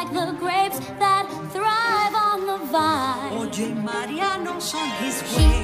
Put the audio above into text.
like the grapes that thrive on the vine. Oye, Mariano's on his He way.